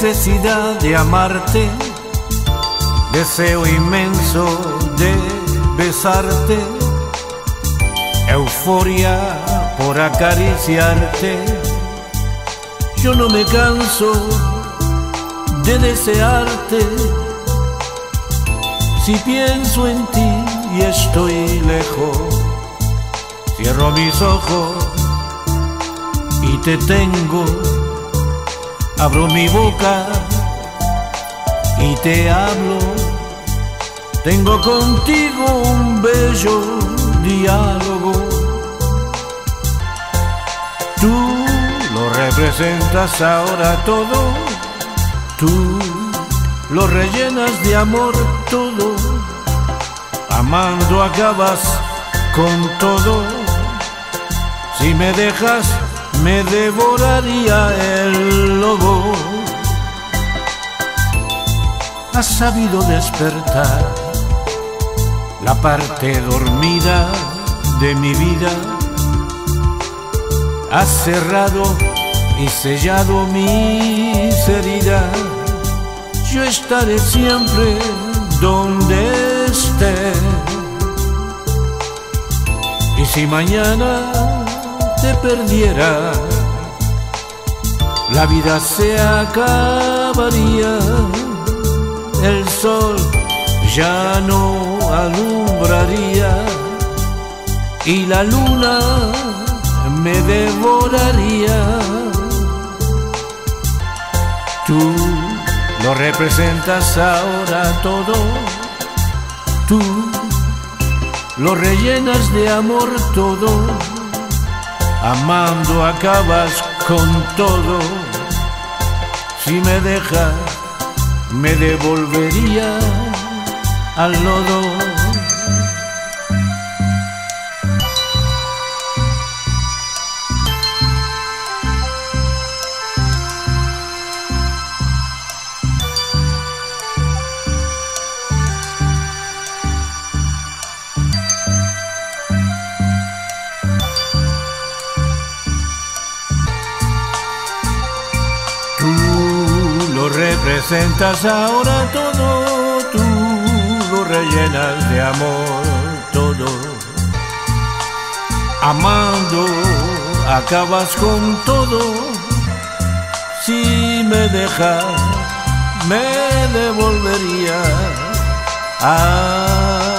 necesidad de amarte, deseo inmenso de besarte, euforia por acariciarte. Yo no me canso de desearte, si pienso en ti y estoy lejos, cierro mis ojos y te tengo, abro mi boca y te hablo, tengo contigo un bello diálogo. Tú lo representas ahora todo, tú lo rellenas de amor todo, amando acabas con todo. Si me dejas me devoraría el lobo. Has sabido despertar la parte dormida de mi vida, has cerrado y sellado mis heridas. Yo estaré siempre donde esté, y si mañana te perdiera, la vida se acabaría. El sol ya no alumbraría y la luna me devoraría. Tú lo representas ahora todo, tú lo rellenas de amor todo, amando acabas con todo. Si me dejas me devolvería al lodo. Lo representas ahora todo, tú lo rellenas de amor todo, amando acabas con todo. Si me dejas me devolvería